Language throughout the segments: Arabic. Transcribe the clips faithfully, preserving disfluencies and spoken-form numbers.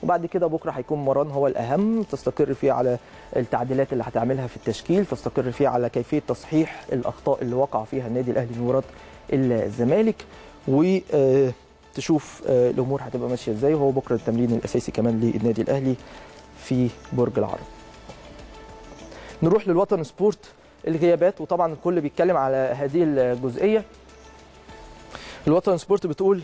وبعد كده بكره هيكون مران هو الاهم، تستقر فيه على التعديلات اللي هتعملها في التشكيل، تستقر فيه على كيفيه تصحيح الاخطاء اللي وقع فيها النادي الاهلي في مباراه الزمالك، وتشوف الامور هتبقى ماشيه ازاي. وهو بكره التمرين الاساسي كمان للنادي الاهلي في برج العرب. نروح للوطن سبورت، الغيابات، وطبعا الكل بيتكلم على هذه الجزئيه. الوطن سبورت بتقول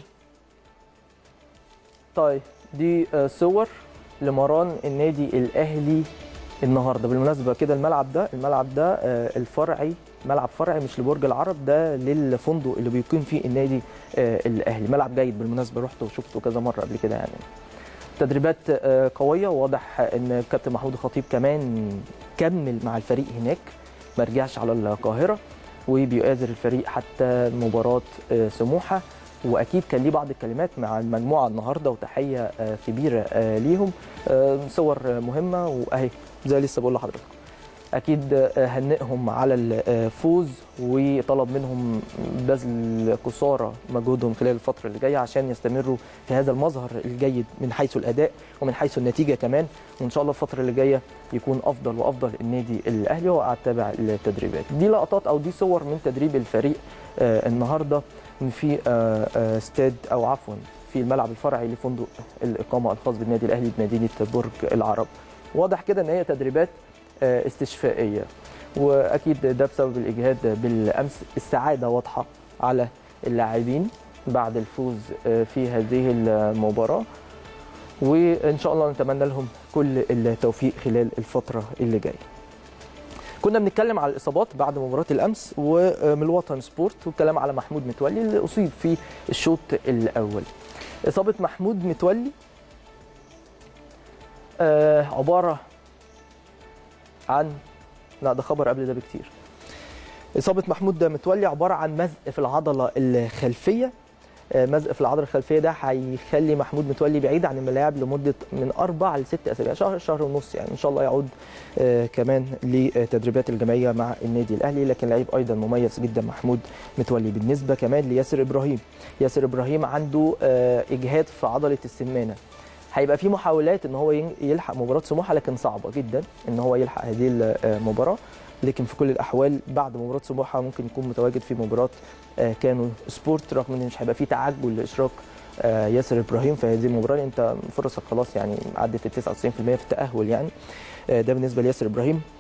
طيب دي صور لمران النادي الاهلي النهارده. بالمناسبه كده الملعب ده الملعب ده الفرعي، ملعب فرعي مش لبرج العرب، ده للفندق اللي بيقيم فيه النادي الاهلي. ملعب جيد بالمناسبه، رحت وشفته كذا مره قبل كده يعني. تدريبات قويه، واضح ان الكابتن محمود الخطيب كمان كمل مع الفريق هناك، ما رجعش على القاهره، وبيؤازر الفريق حتى مباراه سموحه. واكيد كان ليه بعض الكلمات مع المجموعه النهارده، وتحيه كبيره ليهم. صور مهمه، واهي زي لسه بقول لحضرتك اكيد هنئهم على الفوز، وطلب منهم بذل قصارى مجهودهم خلال الفتره اللي جايه عشان يستمروا في هذا المظهر الجيد من حيث الاداء ومن حيث النتيجه كمان. وان شاء الله الفتره اللي جايه يكون افضل وافضل النادي الاهلي. وقعد تابع التدريبات دي، لقطات او دي صور من تدريب الفريق النهارده في استاد او عفوا في الملعب الفرعي لفندق الاقامه الخاص بالنادي الاهلي بمدينه برج العرب. واضح كده ان هي تدريبات استشفائيه، واكيد ده بسبب الاجهاد بالامس. السعاده واضحه على اللاعبين بعد الفوز في هذه المباراه، وان شاء الله نتمنى لهم كل التوفيق خلال الفتره اللي جايه. كنا بنتكلم على الاصابات بعد مباراه الامس ومن الوطن سبورت، والكلام على محمود متولي اللي اصيب في الشوط الاول. اصابه محمود متولي آه عباره عن لا ده خبر قبل ده بكتير. اصابه محمود متولي عباره عن مزق في العضله الخلفيه. مزق في العضله الخلفيه ده هيخلي محمود متولي بعيد عن الملاعب لمده من اربع لست اسابيع، شهر شهر ونص يعني. ان شاء الله يعود كمان لتدريبات الجماعيه مع النادي الاهلي. لكن لعيب ايضا مميز جدا محمود متولي. بالنسبه كمان لياسر ابراهيم، ياسر ابراهيم عنده اجهاد في عضله السمانه. هيبقى في محاولات ان هو يلحق مباراه سموحه، لكن صعبه جدا ان هو يلحق هذه المباراه. لكن في كل الاحوال بعد مباراه سموحه ممكن يكون متواجد في مباراه كانو سبورت، رغم ان مش هيبقى في تعجل لاشراك ياسر ابراهيم في هذه المباراه، لان انت فرصك خلاص يعني عدت ال تسعة وتسعين بالمئة في التاهل يعني. ده بالنسبه لياسر ابراهيم.